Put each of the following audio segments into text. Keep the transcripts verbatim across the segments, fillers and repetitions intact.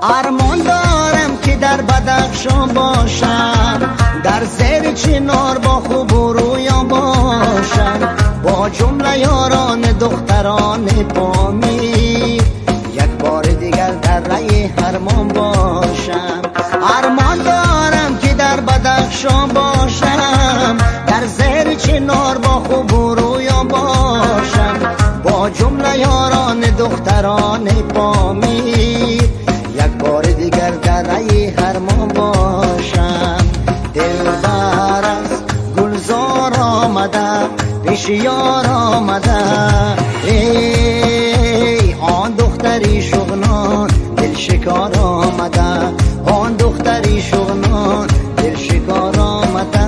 ارمان دارم که در بدخشان باشم، در زیر چنار با خوب و رویا باشم، با جمله یاران دختران پامیر یک بار دیگر در رای هرمان باشم. ارمان دارم که در بدخشان باشم، در زیر چنار با خوب و رویا باشم، با جمله یاران دختران پامیر یک بار دیگر در رای هرمان باشم. دلبر از گلزار آمده، پیش یار آمده، ای آن دختری شغنان دل شکار آمده، آن دختری شغنان دل شکار آمده.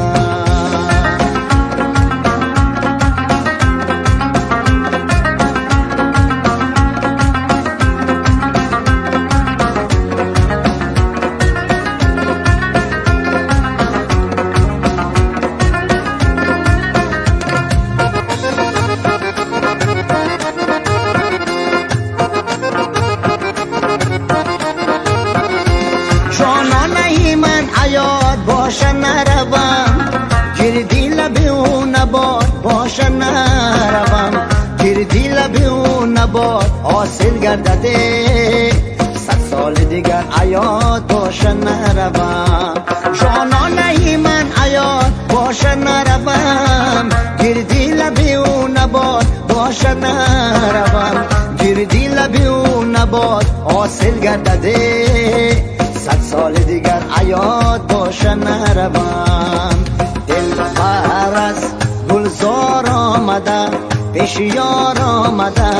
باشه نروم گردی لبی و نباد، باشه نروم گردی لبی و نباد، حاصل گردده صد سال دیگر عیاد باشه نروم. جانانه من عیاد باشه نروم گردی لبی و نباد، باشه نروم گردی لبی و نباد، حاصل گردده صد سال دیگر عیاد باشه نروم. دلبر از گلزار آمده، پیش یار آمده،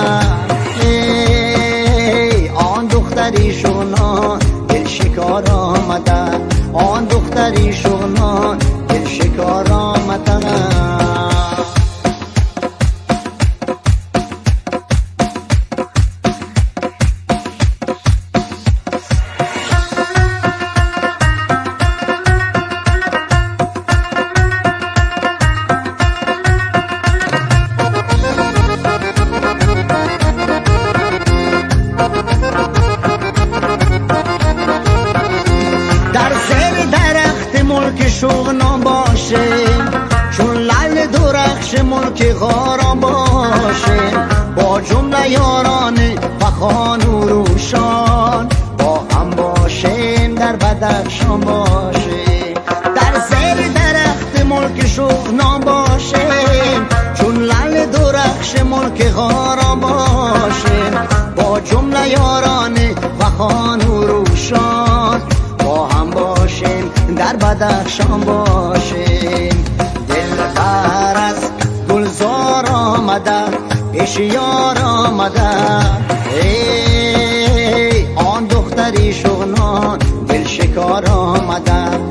ای آن دختری شغنان دل شکار آمده، آن دختری شغنان دل شکار آمده. شغنان باشه چون لعل درخش ملک غاران باشه، با جمله یاران فخان و روشان با هم باشیم در بدخشان باشه. در زیر درخت ملک شغنان باشه چون لعل درخش ملک غاران باشه، با جمله یاران فخان و روشان با هم باشیم در بدخشان باشیم. دلبر از گلزار آمده، پیش یار آمده، ای آن دختری شغنان دل شکار آمده،